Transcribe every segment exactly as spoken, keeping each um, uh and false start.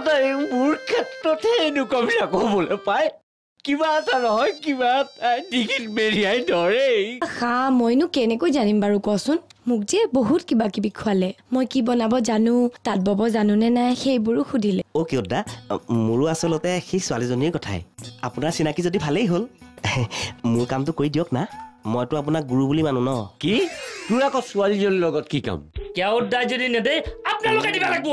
তাই মোৰ ক্ষেত্ৰতে এনেকুৱা বিলাক হ'বলৈ পায় কিবা এটা নহয় কিবা এটা ডিঙিত মেৰিয়াই ধৰেই হা মইনো কেনেকৈ জানিম বাৰু কচোন মোক যে বহুত কিবা কিবি খুৱালে মই কি বনাব জানো তাত বব জানো নে নাই সেইবোৰো সুধিলে অ কিয়দা মোৰো আচলতে সেই ছোৱালীজনীৰ কথাই আপোনাৰ চিনাকি যদি ভালেই হ'ল মোৰ কামটো কৰি দিয়ক না মইতো আপোনাক গুৰু বুলি মানো ন কি তোৰ আকৌ ছোৱালীজনীৰ লগত কি কাম কেওদাই যদি নেদে আপোনালোকে দিবা লাগিব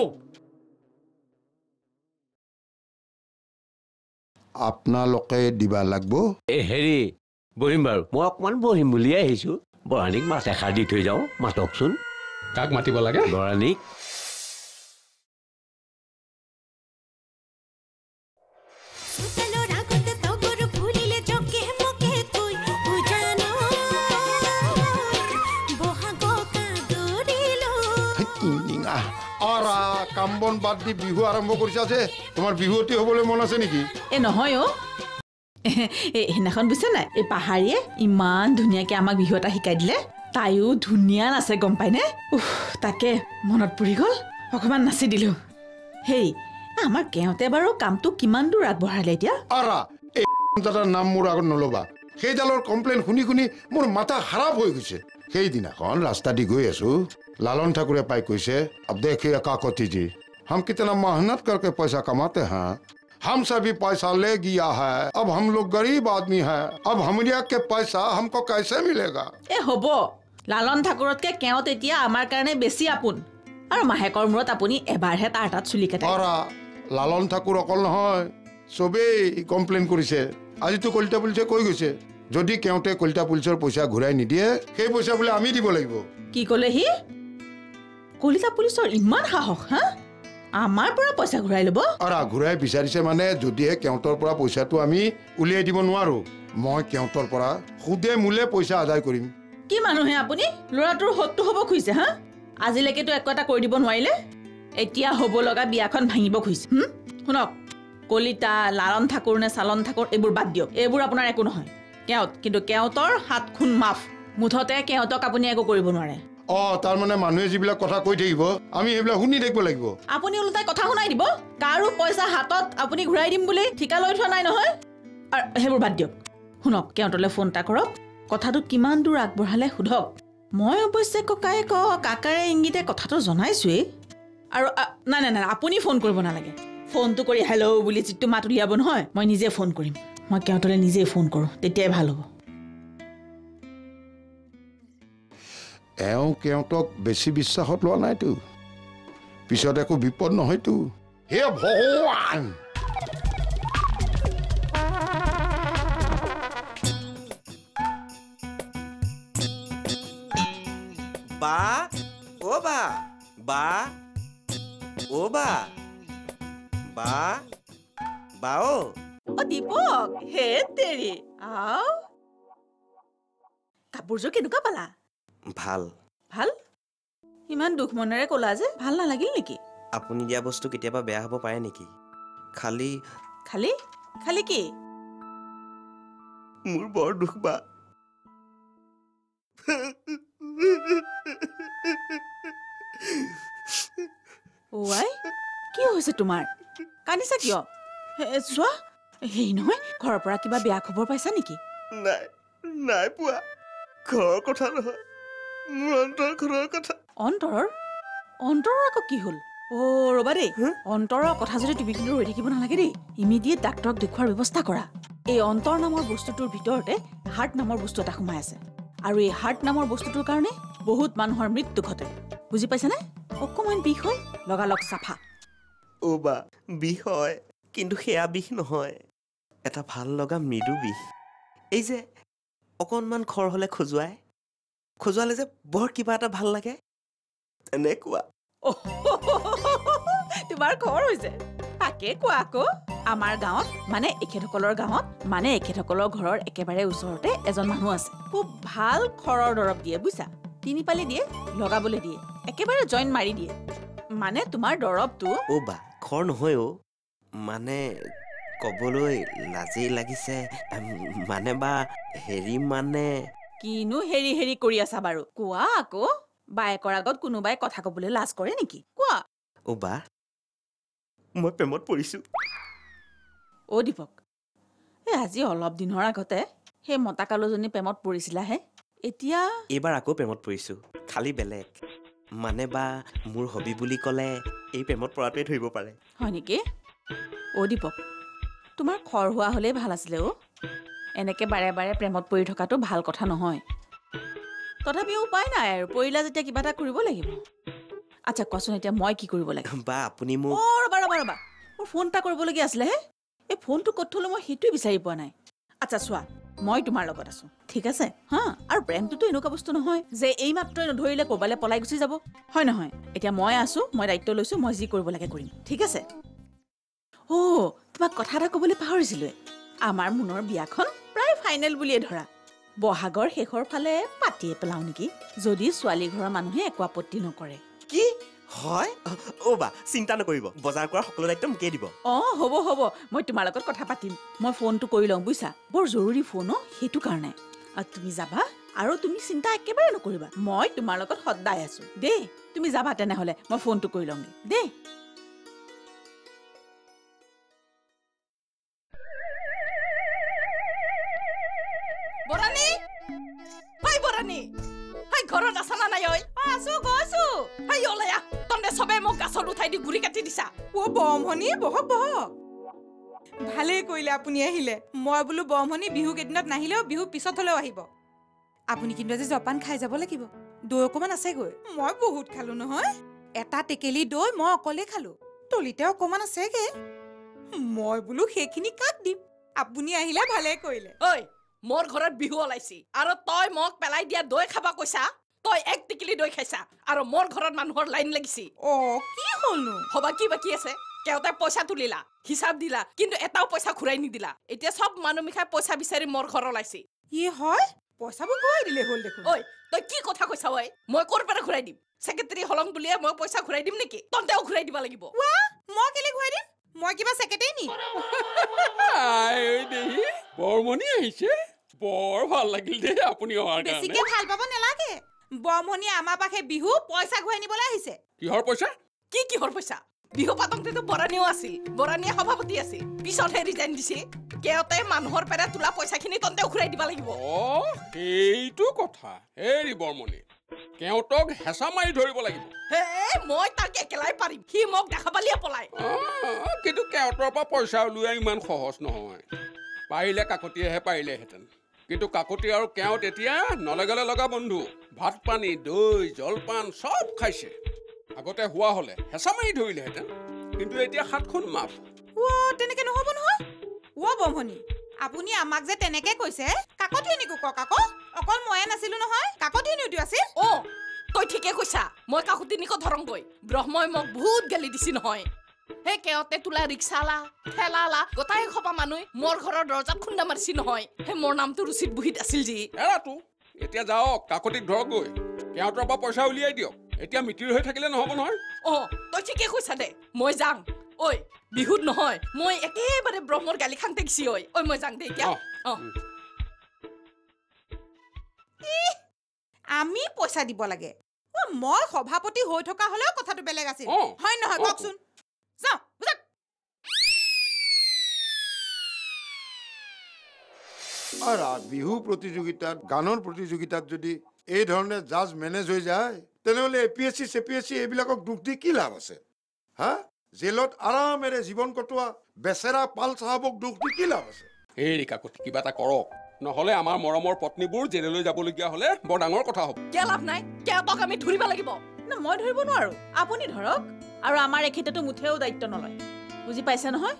আপোনালোকে দিবা লাগব এ হেৰি বহিম বাৰু মই অকমান বহিম বুলিয়ে আহিছো বৰাণীক মাছ এষাৰ দি থৈ যাওঁ মাতকচোন কাক মাতিব লাগে বৰাণীক কাম বাদ দি বিহু আৰম্ভ কৰিছা যে তোমাৰ বিহুৱতী হবলৈ মন আছে নেকি এ নহয় অ সেইদিনাখন বুজিছে নাই এই পাহাৰীয়ে ইমান ধুনীয়াকে আমাক বিহু এটা শিকাই দিলে তাইও ধুনীয়া নাচে গম পাইনে উফ তাকে মনত পৰি গ'ল অকমান নাচি দিলো হেই আমাৰ কেওঁতে বাৰু কামটো কিমান দূৰ আগবঢ়ালে এতিয়া আৰা এই দাদাৰ নাম মোৰ আগত নলবা সেইডালৰ কমপ্লেইন শুনি শুনি মোৰ মাথা খাৰাপ হৈ গৈছে সেইদিনাখন ৰাস্তা দি গৈ আছো लालन ठाकुरे पाई कैसे अब देखिए काकोती जी हम कितना मेहनत करके पैसा कमाते हैं हम सभी पैसा ले गया है अब हम लोग गरीब आदमी हैं अब हमारे के पैसा हमको कैसे मिलेगा ए होबो लालन ठाकुरत के केवत एतिया आमार कारणे बेसी आपुन আৰু মাহেকৰ মূৰত আপুনি এবাৰহে তাৰ তাত চুলি কাটে অৰা লালন ঠাকুৰ অকল নহয় সবেই কমপ্লেইন কৰিছে আজিতো কলিতা পুলিচে কৈ গৈছে যদি কেওঁতে কলিতা পুলিচৰ পইচা ঘূৰাই নিদিয়ে সেই পইচা বোলে আমি দিব লাগিব কি ক'লে হি কলিতা পুলিচৰ ইমান সাহস হা আমাৰ পৰা পইচা ঘূৰাই ল'ব আৰু ঘূৰাই বিচাৰিছে মানে যদিহে কেওঁতৰ পৰা পইচাটো আমি উলিয়াই দিব নোৱাৰো মই কেওঁতৰ পৰা খুদে মূলে পইচা আদায় কৰিম কি মানুহে আপুনি ল'ৰাটোৰ হকটো হ'ব খুজিছে হা আজিলৈকেতো একো এটা কৰি দিব নোৱাৰিলে এতিয়া হ'ব লগা বিয়াখন ভাঙিব খুজিছে হুম শুনক কলিতা লালন ঠাকুৰ নে চালন ঠাকুৰ এইবোৰ বাদ দিয়ক এইবোৰ আপোনাৰ একো নহয় কেওঁত কিন্তু কেওঁতৰ হাত খুন মাফ মুঠতে কেওঁতক আপুনি একো কৰিব নোৱাৰে অ তাৰ মানে মানুহে যিবিলাক কথা কৈ থাকিব আমি এইবিলাক শুনি থাকিব লাগিব আপুনি উল্টাই কথা শুনাই দিব কাৰো পইচা হাতত আপুনি ঘূৰাই দিম বুলি ঠিকা লৈ থোৱা নাই নহয় আৰু সেইবোৰ বাদ দিয়ক শুনক কেওঁতলৈ ফোন এটা কৰক কথাটো কিমান দূৰ আগবঢ়ালে সোধক মই অৱশ্যে ককাই ক কাকাৰে ইংগিতে কথাটো জনাইছোৱেই আৰু নাই নাই নাই আপুনি ফোন কৰিব নালাগে ফোনটো কৰি হেল্ল' বুলি যিটো মাত উলিয়াব নহয় মই নিজে ফোন কৰিম মই কেওঁতলৈ নিজে ফোন কৰোঁ তেতিয়াই ভাল হ'ব এওঁ কেওঁতক বেছি বিশ্বাসত লোৱা নাইতো পিছত একো বিপদ নহয়তো হে ভগৱান বা ও বা বা ও বা বা বা ও অ দীপক হে তেৰি আও কাপোৰযোৰ কেনেকুৱা পালা ভাল ভাল ইমান দুখ মনেৰে ক'লা যে ভাল নালাগিল নেকি আপুনি দিয়া বস্তু কেতিয়াবা বেয়া হ'ব পাৰে নেকি খালি খালি খালি কি মোৰ বৰ দুখ বা ওৱাই কি হৈছে তোমাৰ কান্দিছা কিয় চোৱা হেই নহয় ঘৰৰ পৰা কিবা বেয়া খবৰ পাইছা নেকি নাই নাই পোৱা ঘৰৰ কথা নহয় মোৰ অন্তৰখনৰ কথা অন্তৰৰ অন্তৰৰ আকৌ কি হ'ল অ ৰবা দেই অন্তৰৰ কথা যদি তুমি কিন্তু ৰৈ থাকিব নালাগে দেই ইমিডিয়েট ডাক্তৰক দেখুৱাৰ ব্যৱস্থা কৰা এই অন্তৰ নামৰ বস্তুটোৰ ভিতৰতে হাৰ্ট নামৰ বস্তু এটা সোমাই আছে আৰু এই হাৰ্ট নামৰ বস্তুটোৰ কাৰণে বহুত মানুহৰ মৃত্যু ঘটে বুজি পাইছানে অকমান বিষ হয় লগালগ চাফা অ বা বিষ হয় কিন্তু সেয়া বিষ নহয় এটা ভাল লগা মৃদু বিষ এই যে অকণমান খৰ হ'লে খজুৱাই খজুৱালে যে বৰ কিবা এটা ভাল লাগে এনেকুৱা তোমাৰ খৰ হৈছে তাকে কোৱা আকৌ আমাৰ গাঁৱত মানে এখেতসকলৰ গাঁৱত মানে এখেতসকলৰ ঘৰৰ একেবাৰে ওচৰতে এজন মানুহ আছে খুব ভাল খৰৰ দৰৱ দিয়ে বুজিছা তিনি পালি দিয়ে লগাবলৈ দিয়ে একেবাৰে জইন মাৰি দিয়ে মানে তোমাৰ দৰৱটো অ বা খৰ নহয় অ মানে কবলৈ লাজেই লাগিছে মানে বা হেৰি মানে কিনো হেৰি হেৰি কৰি আছা বাৰু কোৱা আকৌ বায়েকৰ আগত কোনোবাই কথা কবলৈ লাজ কৰে নেকি কোৱা অ বা মই প্ৰেমত পৰিছোঁ। অ' দীপক, এই আজি অলপ দিনৰ আগতে সেই মতা কালুজনী প্ৰেমত পৰিছিলাহে, এতিয়া এইবাৰ আকৌ প্ৰেমত পৰিছোঁ, খালি বেলেগ। মানে বা মোৰ হবি বুলি ক'লে এই প্ৰেমত পৰাটোৱে ধৰিব পাৰে। হয় নেকি? অ' দীপক, তোমাৰ খৰ হোৱা হ'লেই ভাল আছিলে অ'। এনেকৈ বাৰে বাৰে প্ৰেমত পৰি থকাটো ভাল কথা নহয়। তথাপিও উপায় নাই আৰু, পৰিলা যেতিয়া কিবা এটা কৰিব লাগিব। আচ্ছা কোৱাচোন, এতিয়া মই কি কৰিব লাগে? বা আপুনি মোক অ' ৰ'বা ৰ'বা ৰ'বা, মোৰ ফোন এটা কৰিবলগীয়া আছিলে হে। এই ফোনটো ক'ত থ'লো মই সেইটোৱে বিচাৰি পোৱা নাই। আচ্ছা চোৱা, মই তোমাৰ লগত আছোঁ, ঠিক আছে হা? আৰু প্ৰেমটোতো এনেকুৱা বস্তু নহয় যে এই মাত্ৰই নধৰিলে ক'ৰবালৈ পলাই গুচি যাব, হয় নহয়? এতিয়া মই আছোঁ, মই দায়িত্ব লৈছোঁ, মই যি কৰিব লাগে কৰিম, ঠিক আছে? অ' তোমাক কথা এটা ক'বলৈ পাহৰিছিলোঁৱে। আমাৰ মুনৰ বিয়াখন প্ৰায় ফাইনেল বুলিয়ে ধৰা। বহাগৰ শেষৰ ফালে পাতিয়ে পেলাওঁ নেকি, যদি ছোৱালী ঘৰৰ মানুহে একো আপত্তি নকৰে। কি হয়? অ' বা চিন্তা নকৰিব, বজাৰ কৰা সকলো দায়িত্ব মোকেই দিব। অঁ হ'ব হ'ব, মই তোমাৰ লগত কথা পাতিম। মই ফোনটো কৰি লওঁ বুজিছা, বৰ জৰুৰী ফোন অ', সেইটো কাৰণে। আৰু তুমি যাবা আৰু তুমি চিন্তা একেবাৰে নকৰিবা, মই তোমাৰ লগত সদায় আছোঁ দেই। তুমি যাবা তেনেহ'লে, মই ফোনটো কৰি লওঁগৈ দেই। বৰাণী, হাই বৰাণী, হাই ঘৰত আছা না নাই? ঐ আছো গৈছো। হাই ওলাই আহ, তহঁতে চবে মোক গাছত উঠাই দি গুৰি কাটি দিছা। অ' বৰমণি, বহক বহক। ভালেই কৰিলে আপুনি আহিলে। মই বোলো বৰমণি বিহু কেইদিনত নাহিলেও বিহু পিছত হ'লেও আহিব। আপুনি কিন্তু আজি জলপান খাই যাব লাগিব। দৈ অকণমান আছেগৈ, মই বহুত খালো নহয়। এটা টেকেলি দৈ মই অকলে খালো, তলিতে অকণমান আছেগে। মই বোলো সেইখিনি কাক দিম, আপুনি আহিলে ভালেই কৰিলে। ঐ, মোৰ ঘৰত বিহু ওলাইছি আৰু তই মোক পেলাই দিয়া দৈ খাবা কৈছা? তই এক টিকিলি দৈ খাইছা আৰু মোৰ ঘৰত মানুহৰ লাইন লাগিছি। অ' কি হ'লনো? হবা কি বাকী আছে? কেওতে পইচা তুলিলা, হিচাপ দিলা, কিন্তু এটাও পইচা ঘূৰাই নিদিলা। এতিয়া চব মানুহ মিখাই পইচা বিচাৰি মোৰ ঘৰ ওলাইছি। ই হয়, পইচাবোৰ ঘূৰাই দিলে হ'ল দেখোন। ঐ, তই কি কথা কৈছা? ঐ, মই ক'ৰ পৰা ঘূৰাই দিম? ছেক্ৰেটাৰী হলং বুলিয়ে মই পইচা ঘূৰাই দিম নেকি? তহঁতেও ঘূৰাই দিব লাগিব। মই কেলে ঘূৰাই দিম? মই কিবা ছেক্ৰেটাৰী নি? বৰমণি আহিছে, বৰ ভাল লাগিল দেই আপুনি অহাৰ কাৰণে। বেছিকে ভাল পাব নালাগে। বৰমণিয়ে আমাৰ পাশে বিহু পইচা ঘূৰাই নিবলৈ আহিছে। কিহৰ পইচা? কি কিহৰ পইচা? বিহু পাতংতেতো বৰাণীও আছিল, বৰাণীয়ে সভাপতি আছিল, পিছতহে ৰিজাইন দিছে। কেওতে মানুহৰ পেৰে তোলা পইচাখিনি তহঁতেও ঘূৰাই দিব লাগিব। অ' সেইটো কথা। হেৰি বৰমণি, কেওঁতক হেঁচা মাৰি ধৰিব লাগিব। হে, মই তাক একেলাই পাৰিম, সি মোক দেখা পালিয়ে পলাই। অ' কিন্তু কেওঁতৰ পৰা পইচা উলিওৱা ইমান সহজ নহয়। পাৰিলে কাকতিয়েহে পাৰিলেহেঁতেন, কিন্তু কাকতি আৰু কেওঁত এতিয়া নলগলে লগা বন্ধু। ভাত পানী দৈ জলপান চব খাইছে। আগতে হোৱা হ'লে হেঁচা মাৰি ধৰিলেহেঁতেন, কিন্তু এতিয়া সাতখন মাফ। অ' তেনেকে নহ'ব নহয়। অ' বৰমণি, আপুনি আমাক যে তেনেকে কৈছে, কাকতিয়নীকো কওক আকৌ। অকল ময়ে নাছিলো নহয়, কাকতিয়নীওতো আছিল। অ' তই ঠিকে কৈছা, মই কাকতিনীকো ধৰংগৈ। ব্ৰহ্মই মোক বহুত গালি দিছি নহয়। সেই কেওঁতে তোলা ৰিক্সালা ঠেলালা গোটাই খপা মানুহ মোৰ ঘৰৰ দৰ্জাত খুন্দা মাৰিছি নহয়। সেই মোৰ নামটো ৰুচিত বুহিত আছিল যি। এৰাতো এতিয়া যাওক, কাকতিক ধৰকগৈ, কেওঁতৰ পৰা পইচা উলিয়াই দিয়ক। এতিয়া মিতিৰ হৈ থাকিলে নহ'ব নহয়। অ' তই ঠিকে কৈছা দে, মই যাং। ঐ, বিহুত নহয়, মই একেবাৰে ব্ৰহ্মৰ গালি খাং টেকছি। ঐ ঐ মই যাং দে এতিয়া। অ' আমি পইচা দিব লাগে। অ' মই সভাপতি হৈ থকা হ'লেও কথাটো বেলেগ আছিল, হয় নহয় কওকচোন? যাওঁ বুজক। বিহু প্ৰতিযোগিতাত, গানৰ প্ৰতিযোগিতাত যদি এই ধৰণে জাজ মেনেজ হৈ যায়, তেনেহ'লে এ পি এছ চি চে পি এছ চি এইবিলাকক দুখ দি কি লাভ আছে? হা, জেলত আৰামেৰে জীৱন কটোৱা বেচেৰা পাল চাহাবক দুখ দি কি লাভ আছে? হেৰি কাকতি, কিবা এটা কৰক, নহ'লে আমাৰ মৰমৰ পত্নীবোৰ জেললৈ যাবলগীয়া হ'লে বৰ ডাঙৰ কথা হ'ব। কিয় লাভ নাই? কেওঁতক আমি ধৰিব লাগিব। না মই ধৰিব নোৱাৰো, আপুনি ধৰক। আৰু আমাৰ এখেতেতো মুঠেও দায়িত্ব নলয়, বুজি পাইছে নহয়?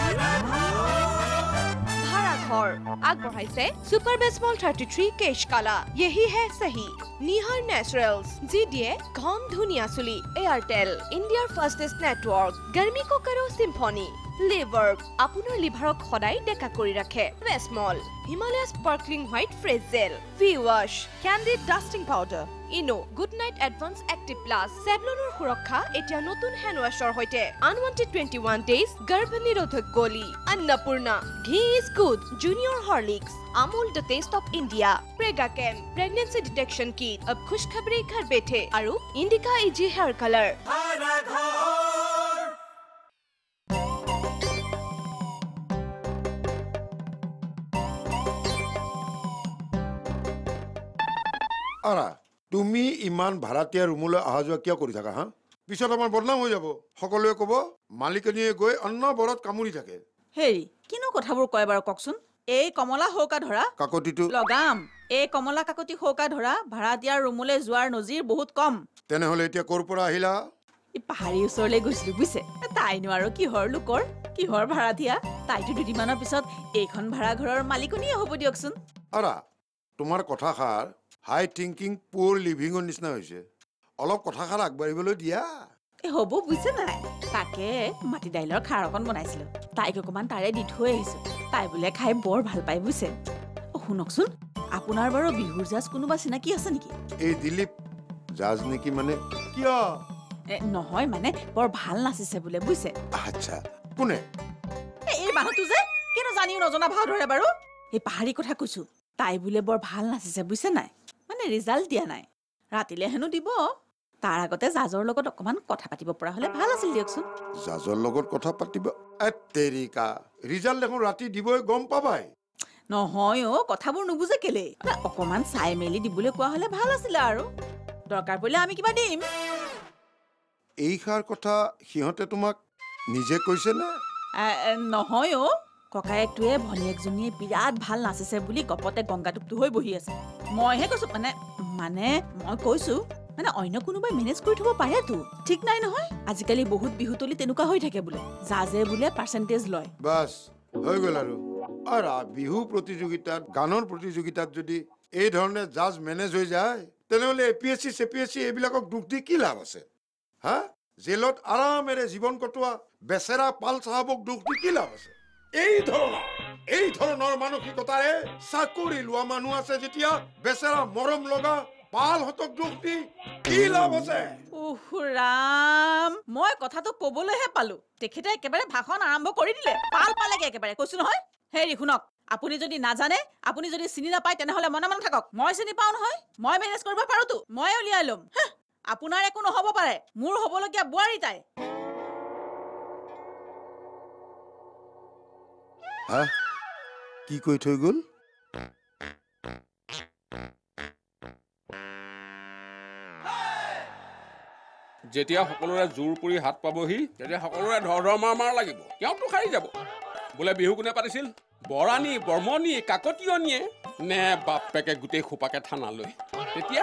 भाराघर আগবঢ়াইছে सुपर बेसमॉल थर्टी थ्री केश काला यही है सही निहार नेचुरल्स जी दिए घम धुनिया चुली एयरटेल इंडियार फास्टेस्ट नेटवर्क गर्मी को करो सिम्फनी लिवर আপোনাৰ লিভাৰক সদায় ডেকা কৰি ৰাখে Vasmol Himalaya sparkling white fresh gel V wash Candid dusting powder Eno good night advance active plus সেভলনৰ সুৰক্ষা এতিয়া নতুন হ্যান্ড ওয়াশৰ হৈতে আনৱান্টেড টুৱেণ্টি ওৱান ডেজ গৰ্ভ নিৰোধক গলি अन्नपूर्णा ঘি is good junior Horlicks Amul the taste of India Prega कैम प्रेगनेंसी डिटेक्शन किट अब खुशखबरी घर बैठे और इंडिका इजी हेयर कलर আৰা তুমি ইমান ভাড়াতীয়া ৰুমলৈ অহা যোৱা কিয় কৰি থাকা হা পিছত আমাৰ বদনাম হৈ যাব সকলোৱে ক'ব মালিকনীয়ে গৈ অন্য বৰত কামুৰি থাকে হেৰি কিনো কথাবোৰ কয় বাৰু কওকচোন এই কমলা হৌকা ধৰা কাকতিটো লগাম এই কমলা কাকতি হৌকা ধৰা ভাড়াতীয়া ৰুমলৈ যোৱাৰ নজিৰ বহুত কম তেনেহ'লে এতিয়া ক'ৰ পৰা আহিলা এই পাহাৰীৰ ওচৰলৈ গৈছিলো বুজিছে তাইনো আৰু কিহৰ লোকৰ কিহৰ ভাড়াতীয়া তাইতো দুদিনমানৰ পিছত এইখন ভাড়াঘৰৰ মালিকনীয়ে হ'ব দিয়কচোন আৰা তোমাৰ কথাষাৰ হাই থিংকিং পুৰ লিভিঙৰ নিচিনা হৈছে অলপ কথাষাৰ আগবাঢ়িবলৈ দিয়া এই হ'ব বুজিছে নাই তাকে মাটি দাইলৰ খাৰ অকণ বনাইছিলো তাইক অকণমান তাৰে দি থৈ আহিছো তাই বোলে খাই বৰ ভাল পায় বুজিছে শুনকচোন আপোনাৰ বাৰু বিহুৰ জাজ কোনোবা চিনাকি আছে নেকি এই দিলীপ জাজ নেকি মানে কিয় নহয় মানে বৰ ভাল নাচিছে বোলে বুজিছে আচ্ছা কোনে এই মানুহটো যে কিনো জানিও নজনা ভাও ধৰে বাৰু এই পাহাৰী কথা কৈছো তাই বোলে বৰ ভাল নাচিছে বুজিছে নাই মানে ৰিজাল্ট দিয়া নাই ৰাতিলে হেনো দিব তাৰ আগতে জাজৰ লগত অকমান কথা পাতিব পৰা হলে ভাল আছিল দিয়কচোন জাজৰ লগত কথা পাতিব তেৰিকা ৰিজাল্ট দেখোন ৰাতি দিবই গম পাবাই নহয় অ কথাবোৰ নুবুজে কেলে অকমান চাই মেলি দিবলৈ কোৱা হলে ভাল আছিলে আৰু দৰকাৰ পৰিলে আমি কিবা দিম এইষাৰ কথা সিহঁতে তোমাক নিজে কৈছে নে নহয় অ ককায়েকটোৱে ভনীয়েকজনীয়ে বিৰাট ভাল নাচিছে বুলি গপতে গংগাটোপটো হৈ বহি আছে মইহে কৈছো মানে মানে মই কৈছো মানে অন্য কোনোবাই মেনেজ কৰি থব পাৰেতো ঠিক নাই নহয় আজিকালি বহুত বিহুতলি তেনেকুৱা হৈ থাকে বোলে জাজে বোলে পাৰ্চেন্টেজ লয় বাস হৈ গ'ল আৰু আৰু বিহু প্ৰতিযোগিতাত গানৰ প্ৰতিযোগিতাত যদি এই ধৰণে জাজ মেনেজ হৈ যায় তেনেহ'লে এ পি এছ চি চে পি এছ চি এইবিলাকক দুখ দি কি লাভ আছে হা জেলত আৰামেৰে জীৱন কটোৱা বেচেৰা পাল চাহাবক দুখ দি কি লাভ আছে এই ধৰণৰ এই ধৰণৰ মানসিকতাৰে চাকৰি লোৱা মানুহ আছে যেতিয়া বেচেৰা মৰম লগা পালহঁতক দুখ দি কি লাভ আছে উহ ৰাম মই কথাটো কবলৈহে পালো তেখেতে একেবাৰে ভাষণ আৰম্ভ কৰি দিলে পাল পালেগে একেবাৰে কৈছো নহয় হেৰি শুনক আপুনি যদি নাজানে আপুনি যদি চিনি নাপায় তেনেহলে মনে মনে থাকক মই চিনি পাওঁ নহয় মই মেনেজ কৰিব পাৰোতো মই উলিয়াই ল'ম আপোনাৰ একো নহ'ব পাৰে মোৰ হ'বলগীয়া বোৱাৰী তাই হা কি কৈ থৈ গ'ল যেতিয়া সকলোৰে জোৰ পৰি হাত পাবহি তেতিয়া সকলোৰে ধৰ ধৰ মাৰ মাৰ লাগিব তেওঁতো সাৰি যাব বোলে বিহু কোনে পাতিছিল বৰাণী বৰ্মণী কাকতীয়নীয়ে নে বাপেকে গোটেই খোপাকে থানালৈ তেতিয়া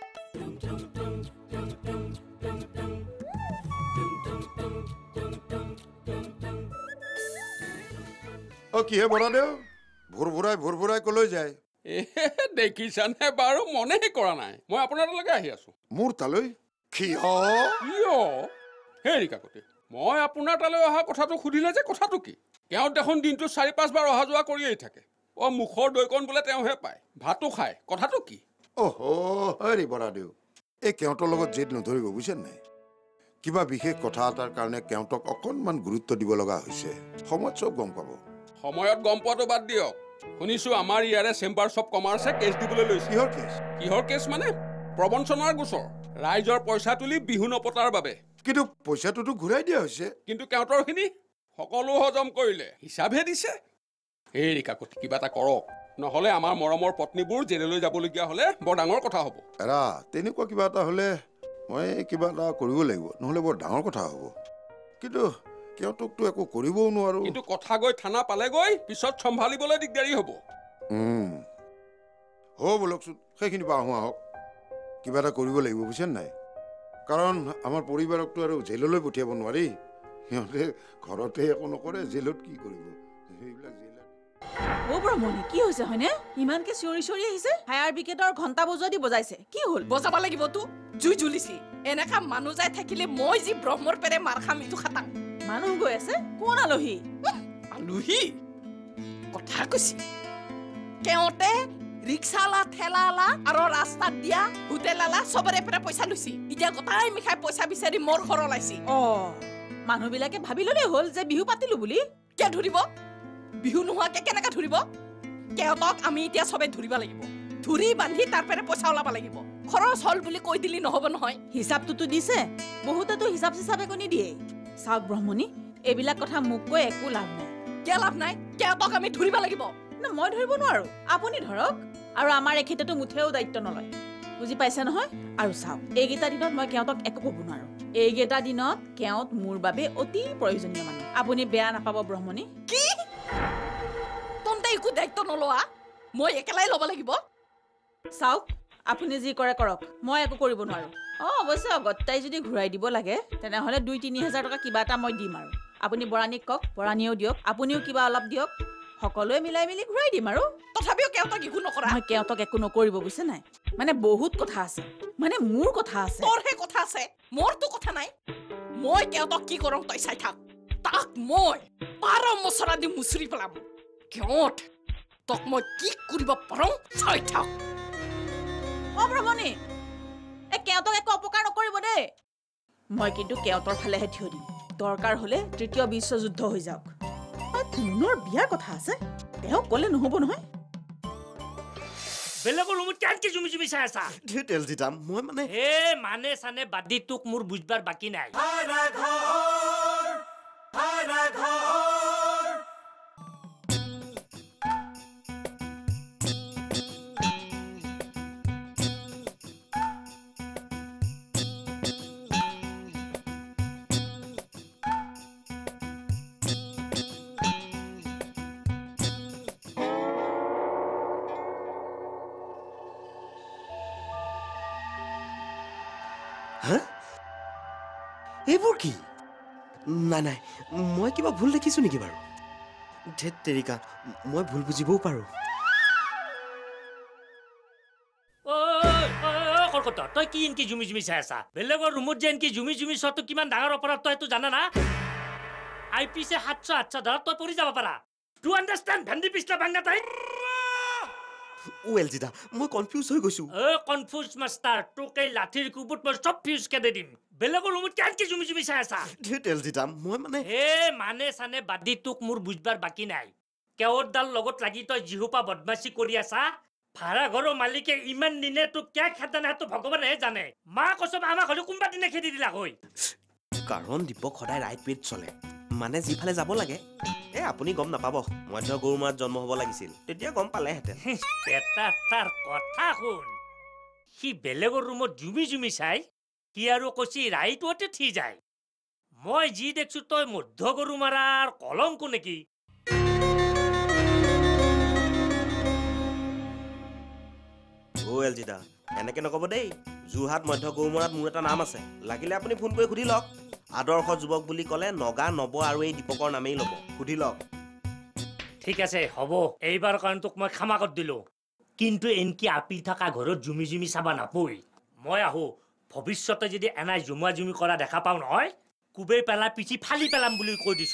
অ কিহে বৰাদেউ ভোৰ ভোৰাই ভোৰ ভোৰাই কলৈ যায় এ দেখিছানে বাৰু মনেই কৰা নাই মই আপোনাৰ তালৈকে আহি আছো মোৰ তালৈ কিয় কিয় হেৰি কাকতি মই আপোনাৰ তালৈ অহা কথাটো সুধিলে যে কথাটো কি তেওঁ দেখোন দিনটো চাৰি পাঁচবাৰ অহা যোৱা কৰিয়েই থাকে অ মুখৰ দৈকণ বোলে তেওঁহে পায় ভাতো খায় কথাটো কি অহ হেৰি বৰাদেউ এই কেওঁতৰ লগত জেদ নধৰিব বুজিছে নাই কিবা বিশেষ কথা এটাৰ কাৰণে কেওঁতক অকণমান গুৰুত্ব দিব লগা হৈছে সময়ত চব গম পাব সময়ত গম পোৱাটো বাদ দিয়ক শুনিছো আমাৰ ইয়াৰে চেম্বাৰ্ছ অফ কমাৰ্চে কেছ দিবলৈ লৈছে কিহৰ কেছ কিহৰ কেছ মানে প্ৰবঞ্চনাৰ গোচৰ ৰাইজৰ পইচা তুলি বিহু নপতাৰ বাবে কিন্তু পইচাটোতো ঘূৰাই দিয়া হৈছে কিন্তু কেওঁতৰখিনি সকলো হজম কৰিলে হিচাপহে দিছে হেৰি কাকতি কিবা এটা কৰক নহ'লে আমাৰ মৰমৰ পত্নীবোৰ জেললৈ যাবলগীয়া হ'লে বৰ ডাঙৰ কথা হ'ব এৰা তেনেকুৱা কিবা এটা হ'লে মই কিবা এটা কৰিব লাগিব নহ'লে বৰ ডাঙৰ কথা হ'ব কিন্তু কেওঁতকতো একো কৰিবও নোৱাৰো কিন্তু কথা গৈ থানা পালেগৈ পিছত চম্ভালিবলৈ দিগদাৰী হ'ব হ'ব বোলকচোন সেইখিনি পৰা আহোঁ আহক কিবা এটা কৰিব লাগিব বুজিছে নাই কাৰণ আমাৰ পৰিবাৰকতো আৰু জেললৈ পঠিয়াব নোৱাৰি সিহঁতে ঘৰতে একো নকৰে জেলত কি কৰিব সেইবিলাক জেলত অ ব্ৰহ্মণি কি হৈছে হয়নে ইমানকে চিঞৰি চিঞৰি আহিছে ফায়াৰ ব্ৰিগেডৰ ঘণ্টা বজোৱা দি বজাইছে কি হ'ল বজাব লাগিব তো জুই জ্বলিছি এনেকা মানুহ যাই থাকিলে মই যি ব্ৰহ্মৰ পেৰে মাৰ খাম ইটো খাটাং মানুহ গৈ আছে কোন আলহী আলহী কথা কৈছি কেওঁতে ৰিক্সালা ঠেলালা আৰু ৰাস্তাত দিয়া হোটেলালা চবৰে পৰা পইচা লৈছি এতিয়া গোটাই মিঠাই পইচা বিচাৰি মোৰ ঘৰ ওলাইছি অ মানুহবিলাকে ভাবি ল'লেই হ'ল যে বিহু পাতিলো বুলি কে ধৰিব বিহু নোহোৱাকে কেনেকে ধৰিব কেওঁতক আমি এতিয়া চবে ধৰিব লাগিব ধৰি বান্ধি তাৰ পৰা পইচা ওলাব লাগিব খৰচ হল বুলি কৈ দিলি নহ'ব নহয় হিচাপটোতো দিছে বহুতেতো হিচাপ চিচাপে কনি দিয়ে চাওক ব্ৰহ্মণি এইবিলাক কথা মোক কৈ একো লাভ নাই কিয় লাভ নাই কেওঁতক আমি ধৰিব লাগিব না মই ধৰিব নোৱাৰো আপুনি ধৰক আৰু আমাৰ এখেতেতো মুঠেও দায়িত্ব নলয় বুজি পাইছে নহয় আৰু চাওক এইকেইটা দিনত মই কেওঁতক একো ক'ব নোৱাৰো এইকেইটা দিনত কেওঁত মোৰ বাবে অতি প্ৰয়োজনীয় মানুহ আপুনি বেয়া নাপাব ব্ৰহ্মণী কি তন্তে একো দায়িত্ব নলোৱা মই একেলাই ল'ব লাগিব চাওক আপুনি যি কৰে কৰক মই একো কৰিব নোৱাৰো অ অৱশ্যে অগত্যাই যদি ঘূৰাই দিব লাগে তেনেহ'লে দুই তিনি হাজাৰ টকা কিবা এটা মই দিম আৰু আপুনি বৰাণীক কওক বৰাণীয়েও দিয়ক আপুনিও কিবা অলপ দিয়ক সকলোৱে মিলাই মিলি ঘূৰাই দিম আৰু তথাপিও কেওঁতক একো নকৰা মই কেওঁতক একো নকৰিব বুজিছে নাই মানে বহুত কথা আছে মানে মোৰ কথা আছে তোৰহে কথা আছে মোৰতো কথা নাই মই কেওঁতক কি কৰোঁ তই চাই থাক তাক মই পাৰ মচৰা দি মুচৰি পেলাম কেওঁত তোক মই কি কৰিব পাৰোঁ চাই থাক অ ব্ৰহ্মণী এ কেওঁতক একো অপকাৰ নকৰিব দেই মই কিন্তু কেওঁতৰ ফালেহে থিয় দিম দৰকাৰ হ'লে তৃতীয় বিশ্বযুদ্ধ হৈ যাওক মুনৰ বিয়াৰ কথা আছে তেওঁ ক'লে নহ'ব নহয় বেলেগৰ ৰুমত কেনকে জুমি জুমি চাই আছা তেলজিতা মই মানে হে মানে চানে বাদি তোক মোৰ বুজবাৰ বাকী নাই এইবোৰ কি নাই নাই মই কিবা ভুল দেখিছো নেকি বাৰু ধেত তেৰিকা মই ভুল বুজিবও পাৰো কলকাতা তই কি এনকি জুমি জুমি চাই আছা বেলেগৰ ৰুমত যে এনকি জুমি জুমি চোৱাটো কিমান ডাঙৰ অপৰাধ তই এইটো জানা না আই পিছে সাতশ আঠশ ধৰত তই পৰি যাব পাৰা টু আণ্ডাৰষ্টেণ্ড ভেন্দি পিছলা ভাঙা তাই ৱেলজিতা মই কনফিউজ হৈ গৈছো এ কনফিউজ মাষ্টাৰ তোক এই লাঠিৰ কুবুত মই চব ফিউজ কে দিম বেলেগৰ ৰুমত কেনকে জুমি জুমি চাই আছা ধেত তেলজিতা মই মানে হে মানে চানে বাদি তোক মোৰ বুজবাৰ বাকী নাই কেৱৰডাল লগত লাগি তই জিহুপা বদমাচি কৰি আছা ভাড়া ঘৰৰ মালিকে ইমান দিনে তোক কিয় খেদা নাই তো ভগৱানেহে জানে মা কচম আমাক হ'লে কোনোবা দিনে খেদি দিলা হৈ কাৰণ দীপক সদায় ৰাইট ৱেত চলে মানে যিফালে যাব লাগে এ আপুনি গম নাপাব মধ্য গৰুমাত জন্ম হ'ব লাগিছিল তেতিয়া গম পালেহেঁতেন এটা তাৰ কথা শুন সি বেলেগৰ ৰুমত জুমি জুমি চাই সি আৰু কৈছি ৰাইট ৱেতে থি যায় মই যি দেখছো তই মধ্য গৰু মাৰাৰ কলংক নেকি এলজিদা এনেকে নকব দেই যোৰহাট মধ্য গৰুমৰাত মোৰ এটা নাম আছে লাগিলে আপুনি ফোন কৰি সুধি লওক আদৰ্শ যুৱক বুলি ক'লে নগা নব আৰু এই দীপকৰ নামেই ল'ব সুধি লওক ঠিক আছে হ'ব এইবাৰ কাৰণ তোক মই ক্ষমা কৰি দিলো কিন্তু এনকি আপি থকা ঘৰত জুমি জুমি চাবা নাপই মই আহো ভৱিষ্যতে যদি এনাই জুমা জুমি কৰা দেখা পাওঁ নহয় কুবেই পেলা পিঠি ফালি পেলাম বুলি কৈ দিছো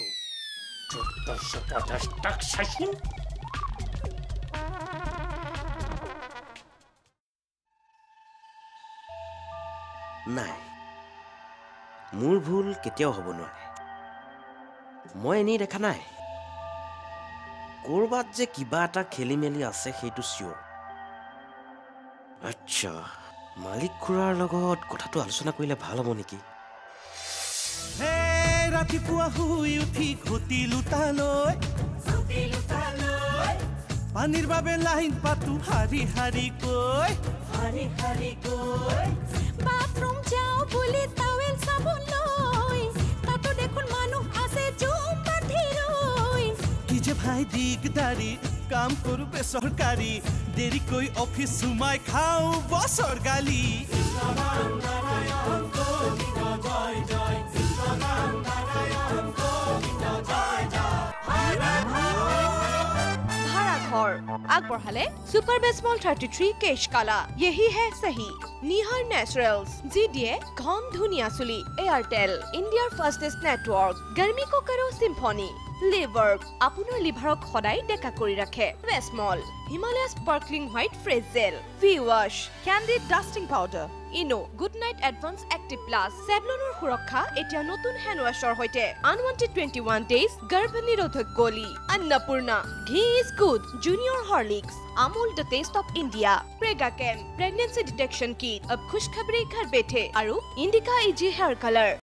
নাই মোৰ ভুল কেতিয়াও হ'ব নোৱাৰে মই এনেই দেখা নাই কৰবাত যে কিবা এটা খেলি মেলি আছে সেইটো চিয়ৰ আচ্ছা মালিক খুৰাৰ লগত কথাটো আলোচনা কৰিলে ভাল হ'ব নেকি ৰাতিপুৱা শুই উঠি ঘটি লুটালৈ পানীৰ বাবে লাইন পাতো হাৰি হাৰি কৈ হাৰি হাৰি কৈ বাথৰুম যাও বুলি টাৱেল চাবোন লৈ তাতো দেখোন মানুহ আছে জুম পাঠি ৰৈ কি যে ভাই দিগদাৰি কাম কৰো বেচৰকাৰী দেৰিকৈ অফিচ সোমাই খাওঁ বছৰ গালি भाराघर আগবঢ়ালে सुपर बेसमॉल थर्टी थ्री केश काला यही है सही निहार नेचुरल्स जी दिए घम धुनिया चुली एयरटेल इंडियार फास्टेस्ट नेटवर्क गर्मी को करो सिम्फनी लिवर আপোনাৰ লিভাৰক সদায় ডেকা কৰি ৰাখে Vasmol Himalaya sparkling white fresh gel V wash Candid dusting powder Eno good night advance active plus সেভলনৰ সুৰক্ষা এতিয়া নতুন হ্যান্ড ৱাছৰ সৈতে আনৱান্টেড টুৱেণ্টি ওৱান ডেজ গৰ্ভ নিৰোধক গলি अन्नपूर्णा ঘি is good junior Horlicks Amul the taste of India Prega कैम प्रेगनेंसी डिटेक्शन किट अब खुशखबरी घर बैठे और इंडिका इजी हेयर कलर